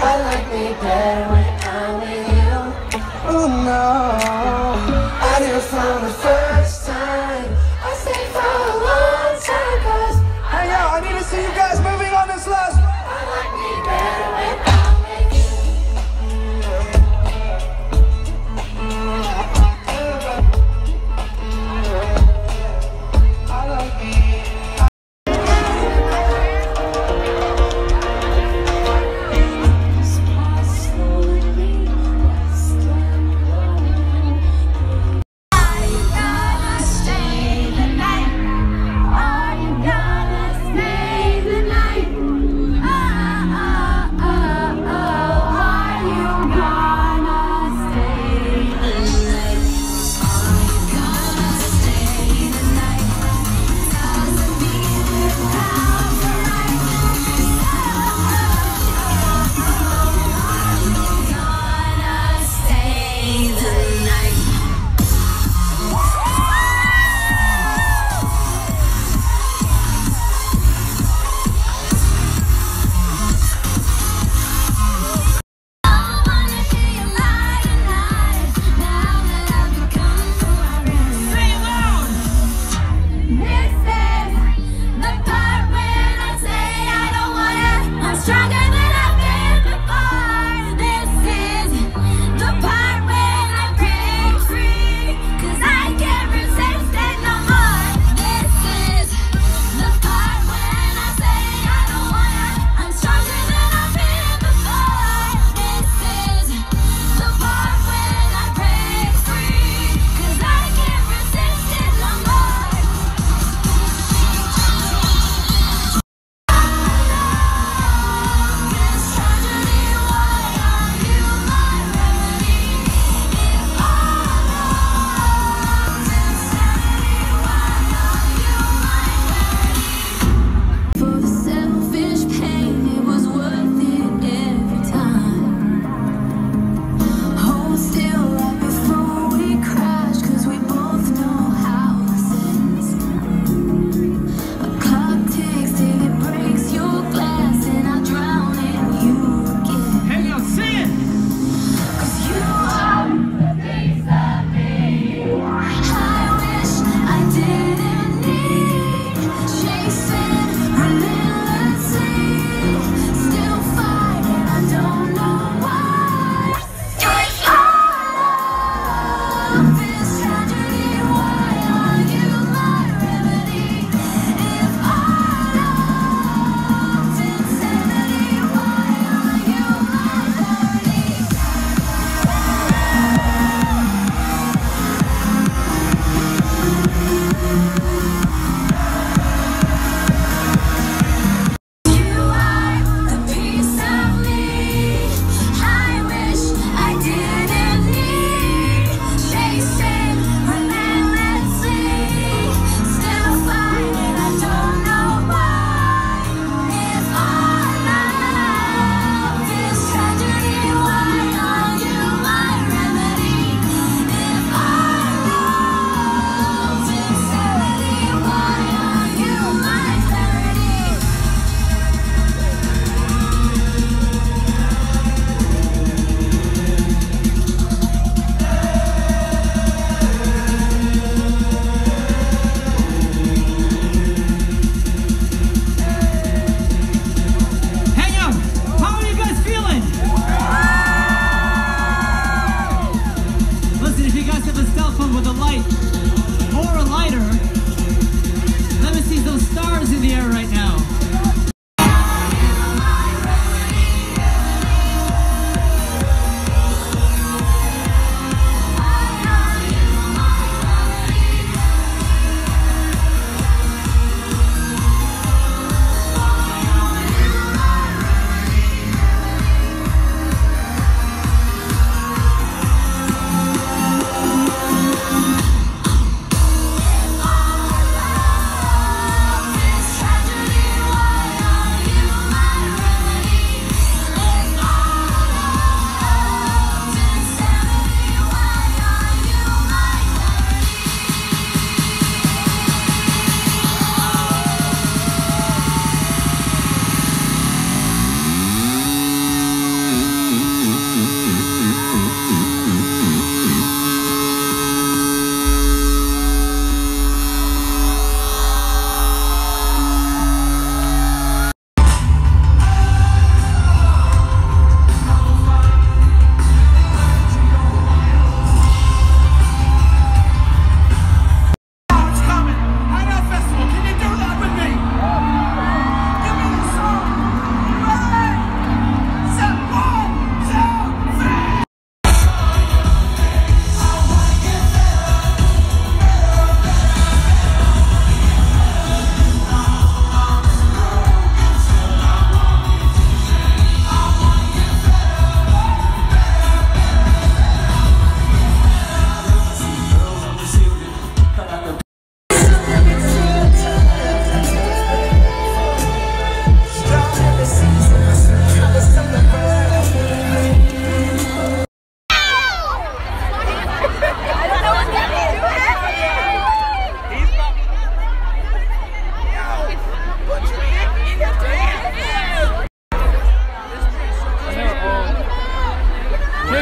I like me better when I'm with you. Oh no, I did it from the first time. I stayed for a long time, 'cause Hangout, I need to see you guys moving on this last. I like me better when I'm with you. I like me. Slowly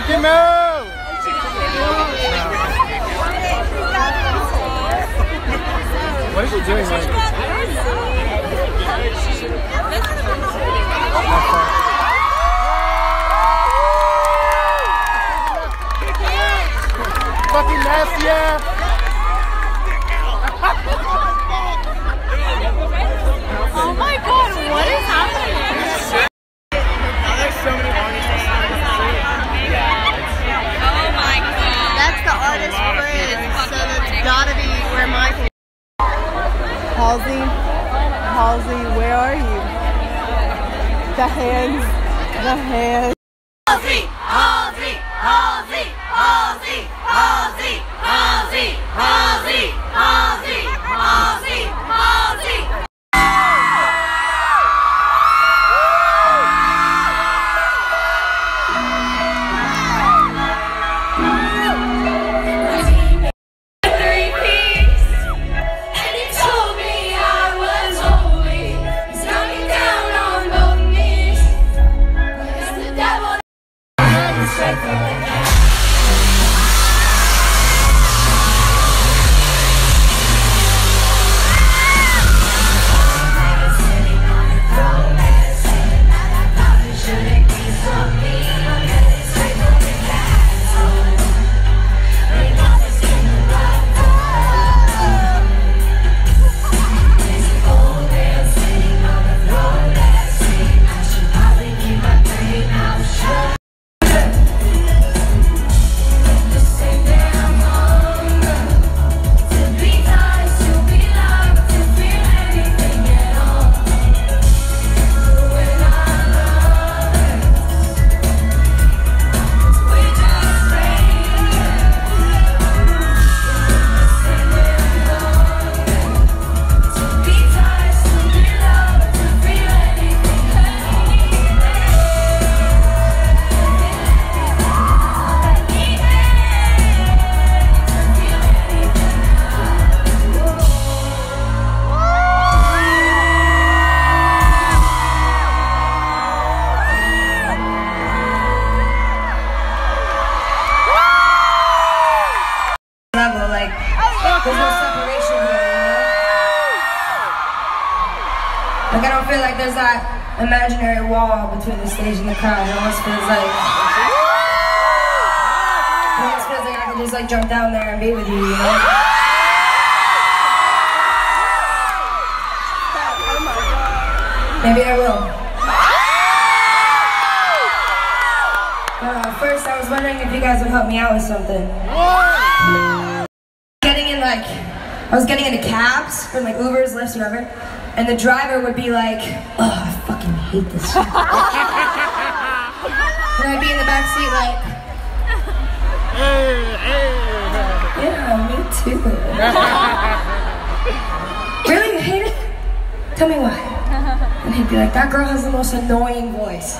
Mickey Mouse! What is she doing? Fucking nasty ass! Oh my god, what is happening? There's so many artists. Oh my god. That's the artist bridge, so that's gotta be where my Halsey, where are you? The hands. Halsey, Halsey, Halsey, Halsey, Halsey, Halsey, Halsey, Halsey, Halsey, Halsey. There's no separation here, you know? Like, I don't feel like there's that imaginary wall between the stage and the crowd. It almost feels like I can just like jump down there and be with you, you know? Maybe I will. First, I was wondering if you guys would help me out with something. I was getting into cabs from like Ubers, Lyfts, whatever, and the driver would be like, "Oh, I fucking hate this shit." And I'd be in the back seat like, "Yeah, me too." Really, you hate it? Tell me why. And he'd be like, "That girl has the most annoying voice."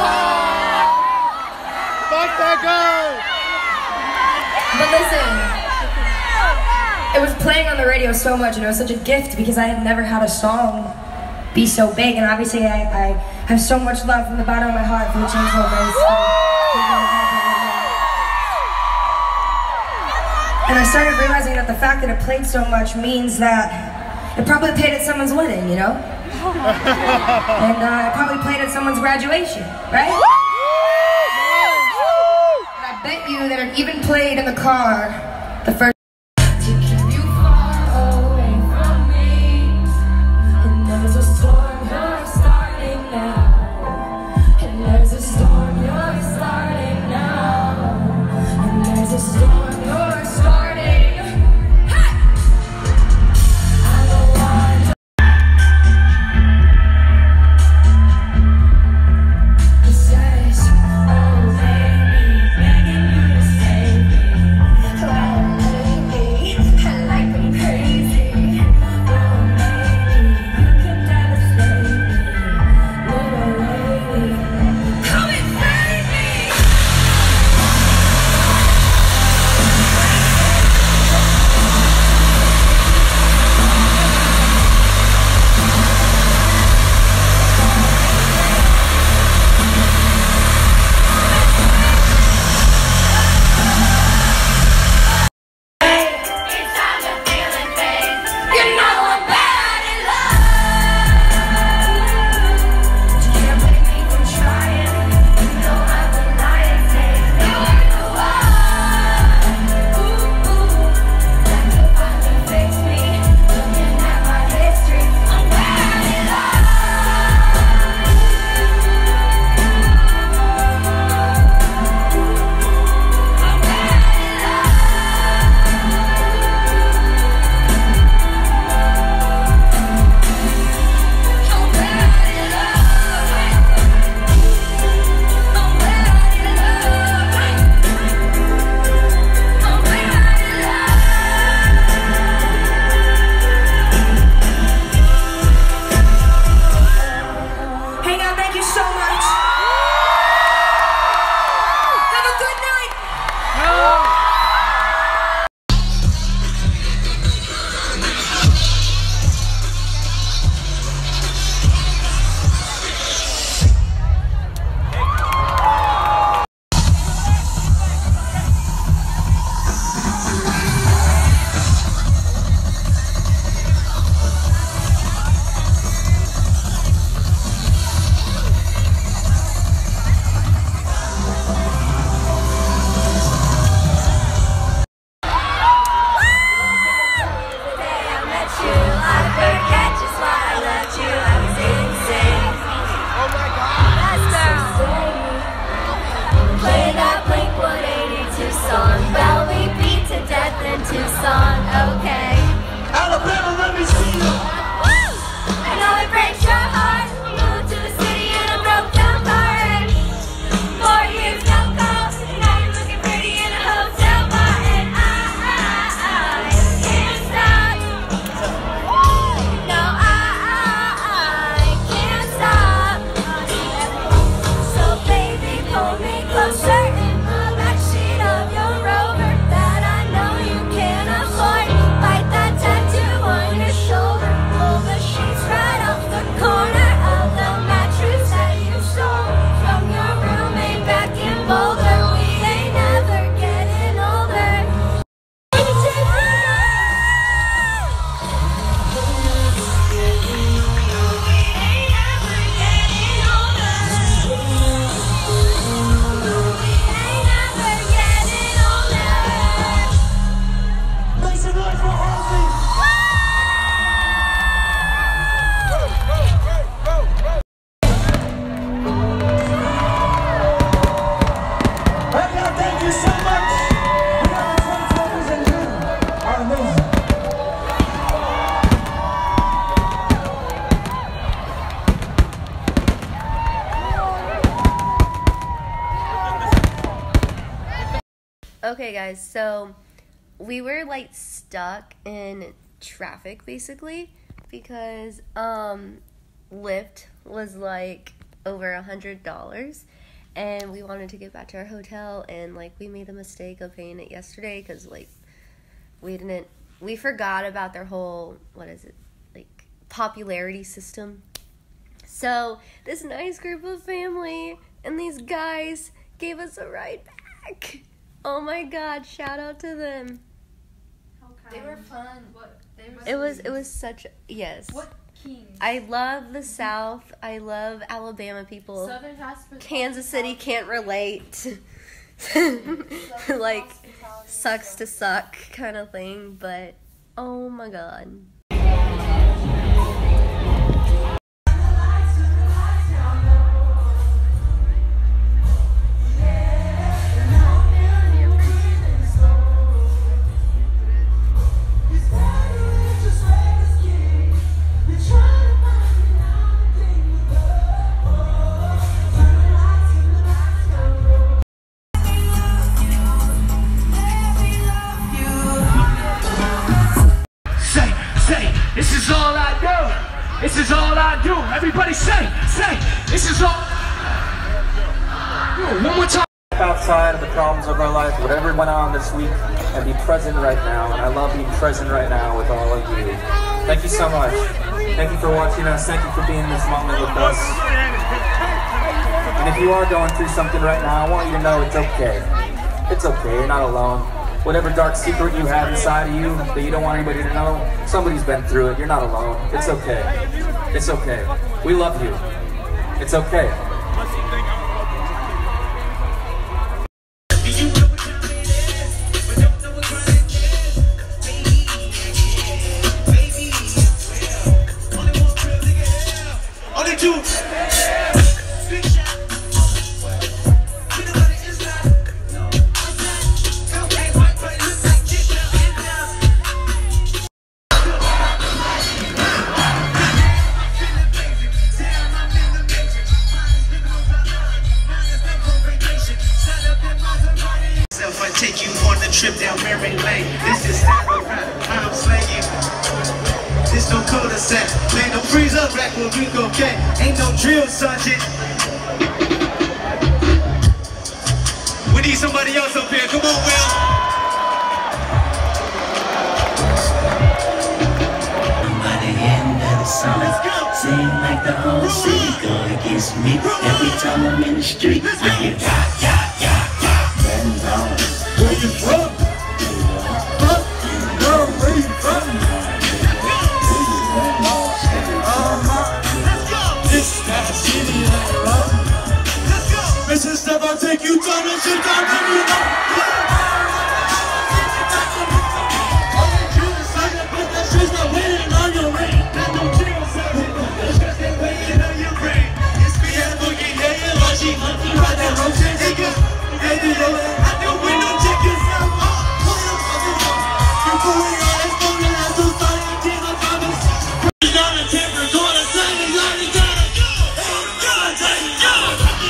Fuck that girl! But listen. It was playing on the radio so much, and it was such a gift because I had never had a song be so big, and obviously I have so much love from the bottom of my heart for the Chainsmokers. And I started realizing that the fact that it played so much means that it probably played at someone's wedding, you know? And it probably played at someone's graduation, right? And I bet you that it even played in the car the first. Okay, guys, so we were like stuck in traffic basically because Lyft was like over $100, and we wanted to get back to our hotel, and like we made the mistake of paying it yesterday because like we forgot about their whole, what is it, like popularity system. So this nice group of family and these guys gave us a ride back. Oh my God, shout out to them. They were fun. It was such, yes. What kings? I love the South. I love Alabama people. Southern hospitality. Kansas City can't relate. Like, sucks to suck kind of thing, but oh my God. This is all I do. This is all I do. Everybody say, this is all. One more time. Outside of the problems of our life, whatever went on this week, and be present right now. And I love being present right now with all of you. Thank you so much. Thank you for watching us. Thank you for being in this moment with us. And if you are going through something right now, I want you to know it's okay. It's okay. You're not alone. Whatever dark secret you have inside of you that you don't want anybody to know, somebody's been through it. You're not alone. It's okay. It's okay. We love you. It's okay. Take you on the trip down Mary Lane. This is Sarah Rap, I'm slaying. This no cul-de-sac. Man, no freeze up, rack will be okay. Ain't no drill, sergeant. We need somebody else up here. Come on, Will. By the end of the song, seem like the whole city go against me. Every time I'm in the street, I hear and where you from? Where you from? This that city I love. Mr. Step, I'll take you down and sit down and you know. All they do is say that put that shit's not waiting on your ring. That no chill something. It's just they waiting on your ring. It's me and Boogie, yeah, yeah, Lucky. Ride that rotation, hey, go. Baby, I know we don't check yourself. You're going on as long as the sun and tears are coming. You're gonna take the corner, say it's like it's gonna go. It's gonna take it, go.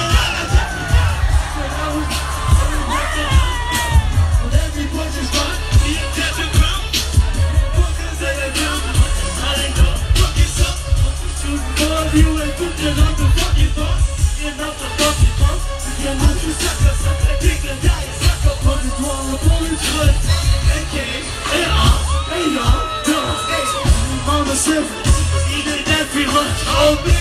Every punch is fun. The attention ground. Focus at the ground. I ain't gonna fuck yourself. Choose more of you and put it on the fucking boss. You're not the fucking boss. You're not the sucker. Mama said, eat it every lunch.